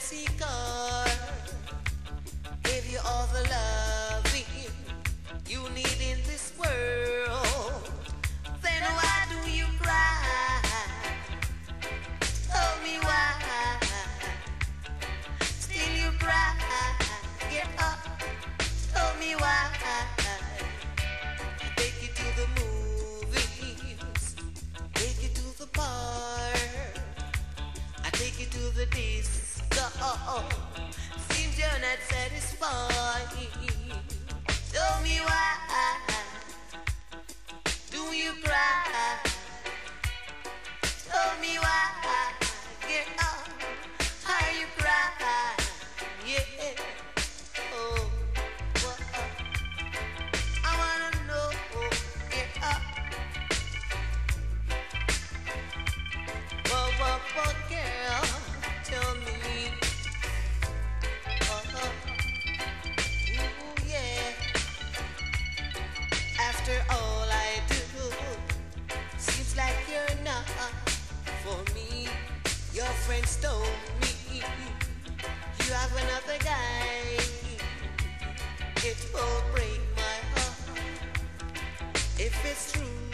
fancy car, gave you all the loving you need in this world. Then why do you cry? Tell me why. Still you cry. Get up. Tell me why. Take you to the movies. Take you to the park. I take you to the disco. Seems you're not satisfied. Tell me why. Do you cry? Tell me why. Get up. Are you cry? Yeah. Oh. I wanna know. Get up. Whoa, girl. Tell me. Ooh, yeah. After all I do, seems like you're not for me. Your friends told me you have another guy. It will break my heart if it's true.